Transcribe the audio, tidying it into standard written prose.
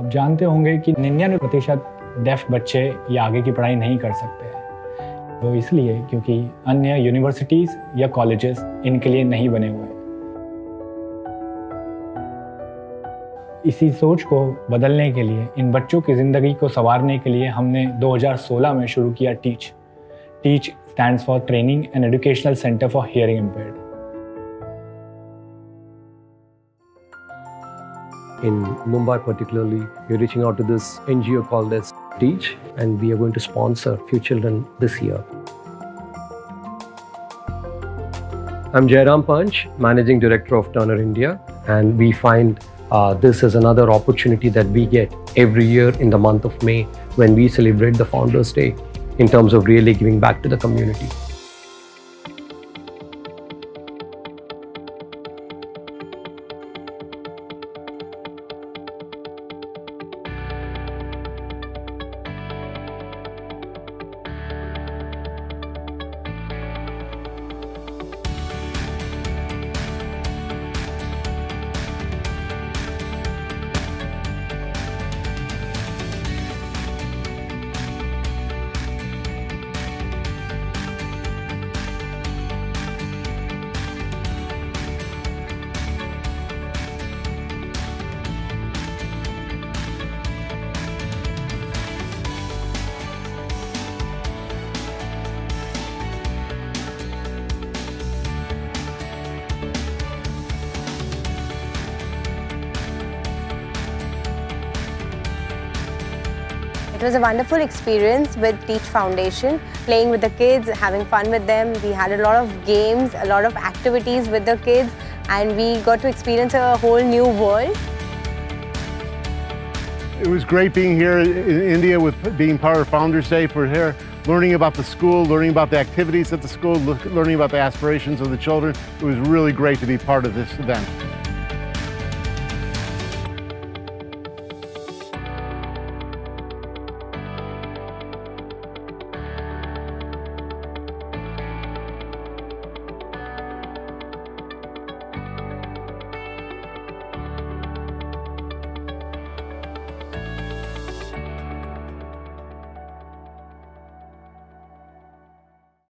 आप जानते होंगे कि 99% डेफ बच्चे ये आगे की पढ़ाई नहीं कर सकते हैं। वो इसलिए क्योंकि अन्य यूनिवर्सिटीज़ या कॉलेजेस इनके लिए नहीं बने हुए हैं। इसी सोच को बदलने के लिए, इन बच्चों की ज़िंदगी को संवारने के लिए हमने 2016 में शुरू किया teach. Teach stands for Training and Educational Center for Hearing Impaired. In Mumbai particularly, we're reaching out to this NGO called as Teach, and we are going to sponsor a few children this year. I'm Jairam Panch, Managing Director of Turner India, and we find this is another opportunity that we get every year in the month of May when we celebrate the Founders Day in terms of really giving back to the community. It was a wonderful experience with Teach Foundation, playing with the kids, having fun with them. We had a lot of games, a lot of activities with the kids, and we got to experience a whole new world. It was great being here in India with being part of Founders Day for here, learning about the school, learning about the activities at the school, learning about the aspirations of the children. It was really great to be part of this event.